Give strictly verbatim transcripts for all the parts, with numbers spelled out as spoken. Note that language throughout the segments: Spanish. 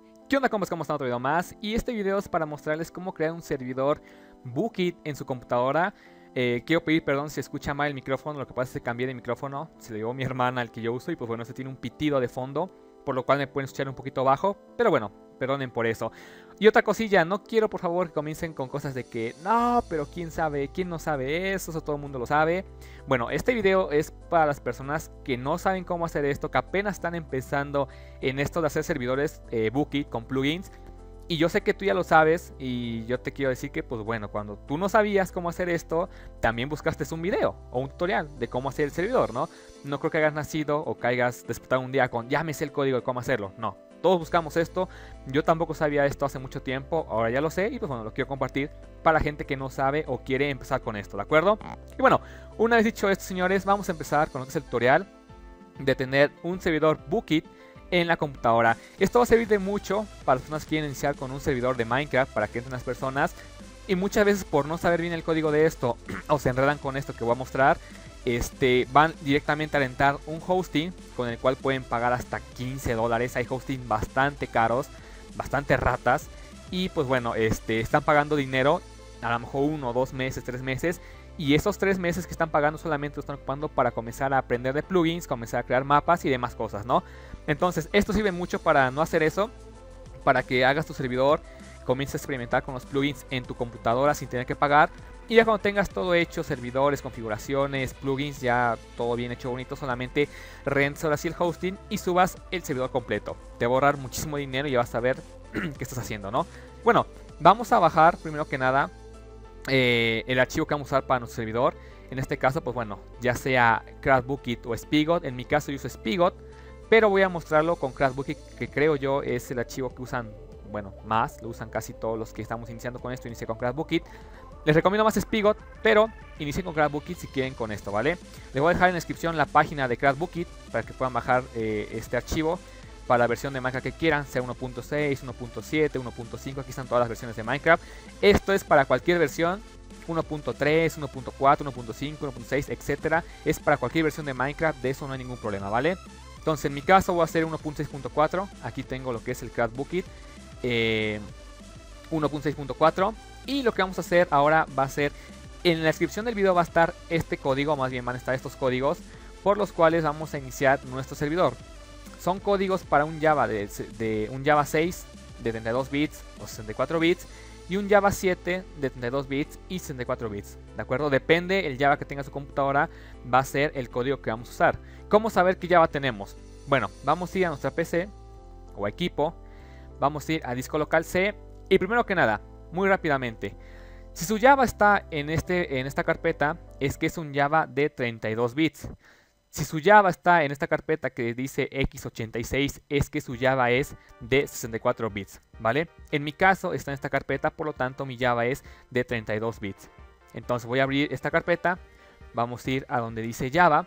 ¿Qué onda, compas? ¿Cómo están? Otro video más. Y este video es para mostrarles cómo crear un servidor Bookit en su computadora. eh, Quiero pedir perdón si escucha mal el micrófono. Lo que pasa es que cambié de micrófono. Se lo llevó mi hermana al que yo uso. Y pues bueno, este tiene un pitido de fondo, por lo cual me pueden escuchar un poquito bajo. Pero bueno, perdonen por eso. Y otra cosilla, no quiero por favor que comiencen con cosas de que no, pero quién sabe, quién no sabe eso, eso todo el mundo lo sabe. Bueno, este video es para las personas que no saben cómo hacer esto, que apenas están empezando en esto de hacer servidores eh, Bookit con plugins. Y yo sé que tú ya lo sabes y yo te quiero decir que pues bueno, cuando tú no sabías cómo hacer esto, también buscaste un video o un tutorial de cómo hacer el servidor, ¿no? No creo que hayas nacido o que hayas despertado un día con ya me sé el código de cómo hacerlo, no. Todos buscamos esto, yo tampoco sabía esto hace mucho tiempo, ahora ya lo sé y pues bueno, lo quiero compartir para la gente que no sabe o quiere empezar con esto, ¿de acuerdo? Y bueno, una vez dicho esto, señores, vamos a empezar con lo que es el tutorial de tener un servidor Bookit en la computadora. Esto va a servir de mucho para las personas que quieren iniciar con un servidor de Minecraft, para que entren las personas y muchas veces por no saber bien el código de esto o se enredan con esto que voy a mostrar, este, van directamente a rentar un hosting con el cual pueden pagar hasta quince dólares. Hay hosting bastante caros, bastante ratas y pues bueno, este, están pagando dinero a lo mejor uno, dos meses, tres meses. Y esos tres meses que están pagando solamente lo están ocupando para comenzar a aprender de plugins, comenzar a crear mapas y demás cosas, ¿no? Entonces esto sirve mucho para no hacer eso, para que hagas tu servidor, comiences a experimentar con los plugins en tu computadora sin tener que pagar. Y ya cuando tengas todo hecho, servidores, configuraciones, plugins, ya todo bien hecho, bonito, solamente rentes ahora sí el hosting y subas el servidor completo. Te va a ahorrar muchísimo dinero y ya vas a ver qué estás haciendo, ¿no? Bueno, vamos a bajar primero que nada Eh, el archivo que vamos a usar para nuestro servidor. En este caso, pues bueno, ya sea CraftBookit o Spigot. En mi caso yo uso Spigot, pero voy a mostrarlo con CraftBookit, que creo yo es el archivo que usan, bueno, más, lo usan casi todos los que estamos iniciando con esto. Inicié con CraftBookit. Les recomiendo más Spigot, pero inicien con CraftBookit si quieren con esto, ¿vale? Les voy a dejar en la descripción la página de CraftBookit para que puedan bajar eh, este archivo para la versión de Minecraft que quieran, sea uno punto seis, uno punto siete, uno punto cinco, aquí están todas las versiones de Minecraft. Esto es para cualquier versión, uno punto tres, uno punto cuatro, uno punto cinco, uno punto seis, etcétera. Es para cualquier versión de Minecraft, de eso no hay ningún problema, ¿vale? Entonces en mi caso voy a hacer uno punto seis punto cuatro, aquí tengo lo que es el CraftBookit eh, uno punto seis punto cuatro. Y lo que vamos a hacer ahora va a ser, en la descripción del video va a estar este código, más bien van a estar estos códigos por los cuales vamos a iniciar nuestro servidor. Son códigos para un Java de, de un Java seis de treinta y dos bits o sesenta y cuatro bits y un Java siete de treinta y dos bits y sesenta y cuatro bits, ¿de acuerdo? Depende el Java que tenga su computadora, va a ser el código que vamos a usar. ¿Cómo saber qué Java tenemos? Bueno, vamos a ir a nuestra P C o equipo, vamos a ir a disco local C y primero que nada, muy rápidamente, si su Java está en, este, en esta carpeta, es que es un Java de treinta y dos bits. Si su Java está en esta carpeta que dice equis ochenta y seis, es que su Java es de sesenta y cuatro bits, ¿vale? En mi caso está en esta carpeta, por lo tanto mi Java es de treinta y dos bits. Entonces voy a abrir esta carpeta, vamos a ir a donde dice Java.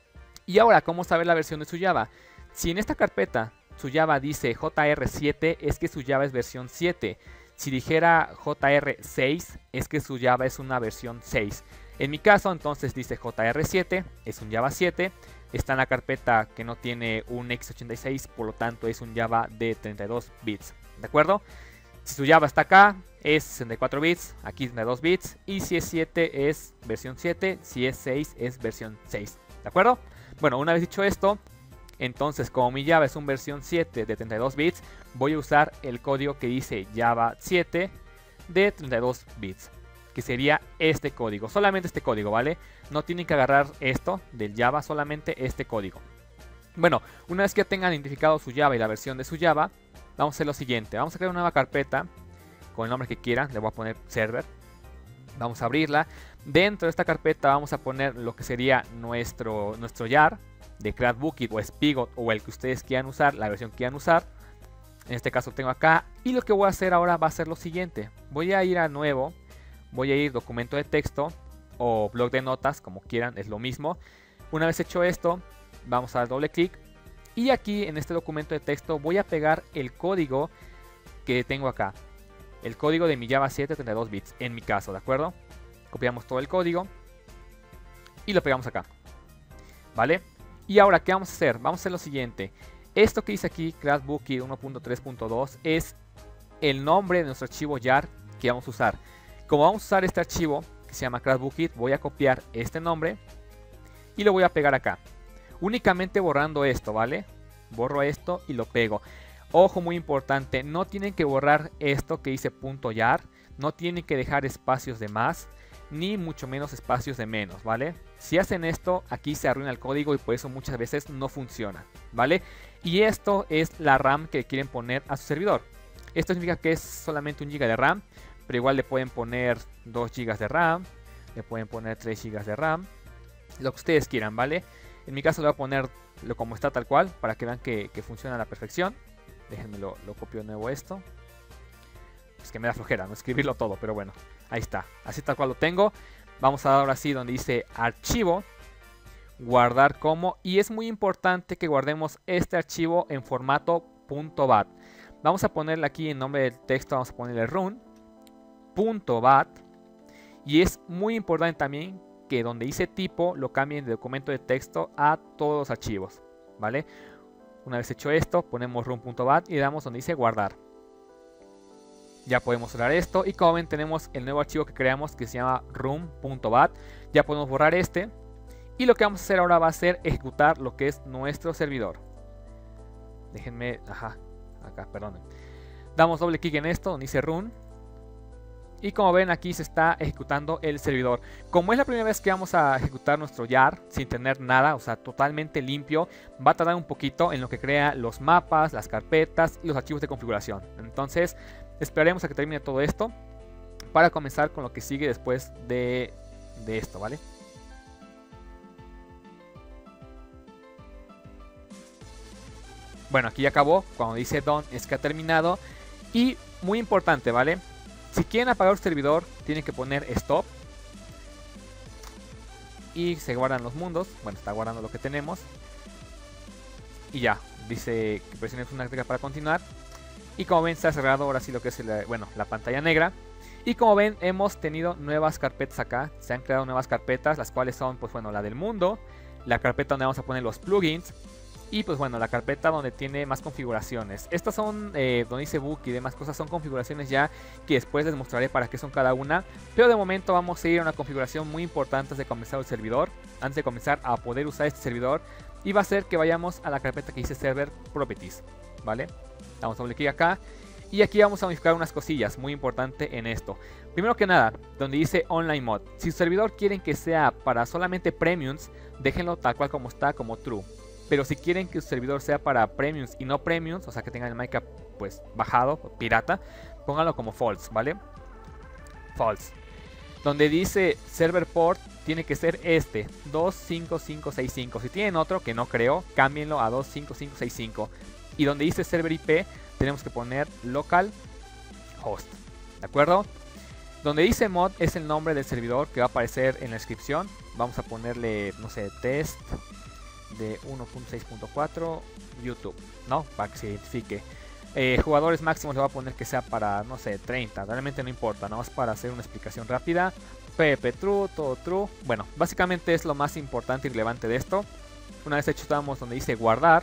Y ahora, ¿cómo saber la versión de su Java? Si en esta carpeta su Java dice J R siete, es que su Java es versión siete. Si dijera J R seis, es que su Java es una versión seis. En mi caso, entonces dice J R siete, es un Java siete, está en la carpeta que no tiene un equis ochenta y seis, por lo tanto es un Java de treinta y dos bits, ¿de acuerdo? Si su Java está acá, es sesenta y cuatro bits, aquí treinta y dos bits, y si es siete es versión siete, si es seis es versión seis, ¿de acuerdo? Bueno, una vez dicho esto, entonces como mi Java es un versión siete de treinta y dos bits, voy a usar el código que dice Java siete de treinta y dos bits. Que sería este código, solamente este código, ¿vale? No tienen que agarrar esto del Java, solamente este código. Bueno, una vez que ya tengan identificado su Java y la versión de su Java, vamos a hacer lo siguiente. Vamos a crear una nueva carpeta con el nombre que quieran, le voy a poner server. Vamos a abrirla. Dentro de esta carpeta vamos a poner lo que sería nuestro, nuestro jar de CraftBookit o Spigot o el que ustedes quieran usar, la versión que quieran usar. En este caso tengo acá. Y lo que voy a hacer ahora va a ser lo siguiente. Voy a ir a nuevo. Voy a ir documento de texto o blog de notas, como quieran, es lo mismo. Una vez hecho esto, vamos a dar doble clic. Y aquí en este documento de texto voy a pegar el código que tengo acá. El código de mi Java siete treinta y dos bits, en mi caso, ¿de acuerdo? Copiamos todo el código y lo pegamos acá, ¿vale? Y ahora, ¿qué vamos a hacer? Vamos a hacer lo siguiente. Esto que dice aquí, CraftBookit uno punto tres punto dos, es el nombre de nuestro archivo jar que vamos a usar. Como vamos a usar este archivo que se llama CraftBookit, voy a copiar este nombre y lo voy a pegar acá. Únicamente borrando esto, ¿vale? Borro esto y lo pego. Ojo, muy importante, no tienen que borrar esto que dice .jar, no tienen que dejar espacios de más, ni mucho menos espacios de menos, ¿vale? Si hacen esto, aquí se arruina el código y por eso muchas veces no funciona, ¿vale? Y esto es la RAM que quieren poner a su servidor. Esto significa que es solamente un giga de RAM, pero igual le pueden poner dos gigas de RAM, le pueden poner tres gigas de RAM, lo que ustedes quieran, ¿vale? En mi caso le voy a poner lo como está tal cual, para que vean que, que funciona a la perfección. Déjenme lo, lo copio de nuevo esto. Es que me da flojera no escribirlo todo, pero bueno, ahí está. Así tal cual lo tengo. Vamos a dar ahora sí donde dice archivo, guardar como, y es muy importante que guardemos este archivo en formato .bat. Vamos a ponerle aquí en nombre del texto, vamos a ponerle run.bat, y es muy importante también que donde dice tipo lo cambien de documento de texto a todos los archivos, ¿vale? Una vez hecho esto, ponemos run.bat y le damos donde dice guardar. Ya podemos cerrar esto y como ven tenemos el nuevo archivo que creamos que se llama run.bat. Ya podemos borrar este y lo que vamos a hacer ahora va a ser ejecutar lo que es nuestro servidor. Déjenme, ajá, acá, perdón. Damos doble clic en esto donde dice run. Y como ven aquí se está ejecutando el servidor. Como es la primera vez que vamos a ejecutar nuestro jar sin tener nada, o sea totalmente limpio, va a tardar un poquito en lo que crea los mapas, las carpetas y los archivos de configuración. Entonces esperaremos a que termine todo esto para comenzar con lo que sigue después de, de esto, ¿vale? Bueno, aquí ya acabó. Cuando dice done es que ha terminado. Y muy importante, ¿vale? Si quieren apagar el servidor, tienen que poner stop. Y se guardan los mundos. Bueno, está guardando lo que tenemos. Y ya, dice que presiones una tecla para continuar. Y como ven, se ha cerrado ahora sí lo que es el, bueno, la pantalla negra. Y como ven, hemos tenido nuevas carpetas acá. Se han creado nuevas carpetas, las cuales son, pues bueno, la del mundo. La carpeta donde vamos a poner los plugins. Y pues bueno, la carpeta donde tiene más configuraciones. Estas son, eh, donde dice book y demás cosas, son configuraciones ya que después les mostraré para qué son cada una. Pero de momento vamos a ir a una configuración muy importante antes de comenzar el servidor. Antes de comenzar a poder usar este servidor. Y va a ser que vayamos a la carpeta que dice Server Properties, ¿vale? Damos doble clic acá. Y aquí vamos a modificar unas cosillas muy importantes en esto. Primero que nada, donde dice Online Mod. Si su servidor quieren que sea para solamente Premiums, déjenlo tal cual como está, como True. Pero si quieren que su servidor sea para Premiums y no Premiums, o sea que tengan el Minecraft pues bajado, pirata, pónganlo como False, ¿vale? False. Donde dice Server Port, tiene que ser este, dos cinco cinco seis cinco. Si tienen otro, que no creo, cámbienlo a dos cinco cinco seis cinco. Y donde dice Server I P, tenemos que poner Local Host, ¿de acuerdo? Donde dice Mod es el nombre del servidor que va a aparecer en la descripción. Vamos a ponerle, no sé, test de uno punto seis punto cuatro YouTube, ¿no? Para que se identifique. Eh, jugadores máximos le voy a poner que sea para, no sé, treinta. Realmente no importa, nada más para hacer una explicación rápida. P P True, todo True. Bueno, básicamente es lo más importante y relevante de esto. Una vez hecho, estamos donde dice guardar.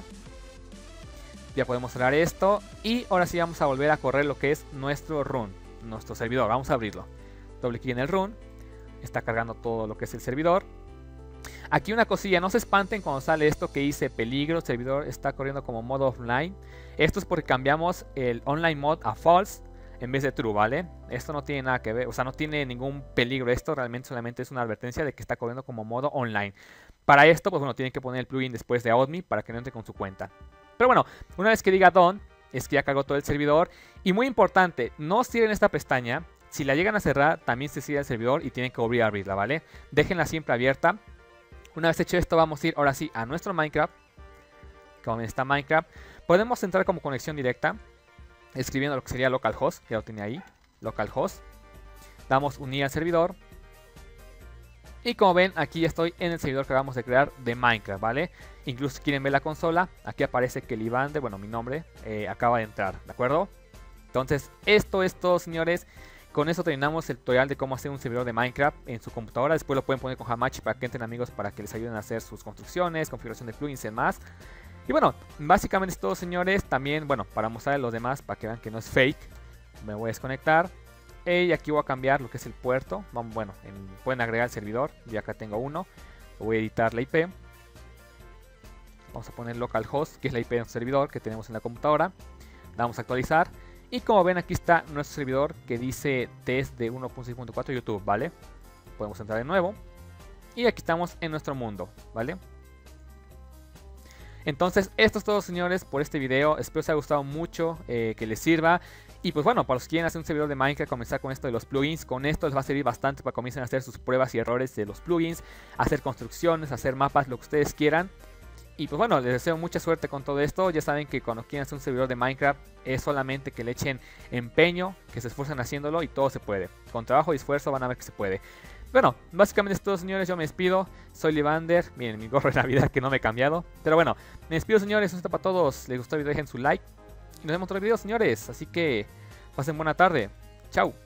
Ya podemos cerrar esto. Y ahora sí vamos a volver a correr lo que es nuestro run, nuestro servidor. Vamos a abrirlo. Doble clic en el run. Está cargando todo lo que es el servidor. Aquí una cosilla, no se espanten cuando sale esto que dice peligro, el servidor está corriendo como modo offline. Esto es porque cambiamos el online mod a false en vez de true, ¿vale? Esto no tiene nada que ver, o sea, no tiene ningún peligro. Esto realmente solamente es una advertencia de que está corriendo como modo online. Para esto, pues bueno, tienen que poner el plugin después de AudMe para que no entre con su cuenta. Pero bueno, una vez que diga done, es que ya cargó todo el servidor. Y muy importante, no cierren esta pestaña. Si la llegan a cerrar, también se cierra el servidor y tienen que volver a abrirla, ¿vale? Déjenla siempre abierta. Una vez hecho esto, vamos a ir ahora sí a nuestro Minecraft. Como ven, está Minecraft. Podemos entrar como conexión directa, escribiendo lo que sería localhost, ya lo tenía ahí, localhost. Damos unir al servidor. Y como ven, aquí ya estoy en el servidor que acabamos de crear de Minecraft, ¿vale? Incluso si quieren ver la consola, aquí aparece que el Iván de, bueno, mi nombre, eh, acaba de entrar, ¿de acuerdo? Entonces, esto es todo, señores. Con eso terminamos el tutorial de cómo hacer un servidor de Minecraft en su computadora. Después lo pueden poner con Hamachi para que entren amigos para que les ayuden a hacer sus construcciones, configuración de plugins y demás. Y bueno, básicamente es todo, señores. También, bueno, para mostrarles a los demás, para que vean que no es fake, me voy a desconectar. Y aquí voy a cambiar lo que es el puerto. Vamos, bueno, en, pueden agregar el servidor. Yo acá tengo uno. Voy a editar la I P. Vamos a poner localhost, que es la I P de nuestro servidor que tenemos en la computadora. Damos a actualizar. Y como ven, aquí está nuestro servidor que dice test de uno punto seis punto cuatro YouTube, ¿vale? Podemos entrar de nuevo. Y aquí estamos en nuestro mundo, ¿vale? Entonces, esto es todo, señores, por este video. Espero os haya gustado mucho, eh, que les sirva. Y pues bueno, para los que quieren hacer un servidor de Minecraft, comenzar con esto de los plugins, con esto les va a servir bastante para que comiencen a hacer sus pruebas y errores de los plugins, hacer construcciones, hacer mapas, lo que ustedes quieran. Y pues bueno, les deseo mucha suerte con todo esto. Ya saben que cuando quieran hacer un servidor de Minecraft es solamente que le echen empeño, que se esfuercen haciéndolo y todo se puede. Con trabajo y esfuerzo van a ver que se puede. Bueno, básicamente es todo, señores. Yo me despido. Soy Livander. Miren, mi gorro de Navidad que no me he cambiado. Pero bueno, me despido, señores. Eso está para todos. Les gustó el video, dejen su like. Y nos vemos en otro video, señores. Así que pasen buena tarde. Chao.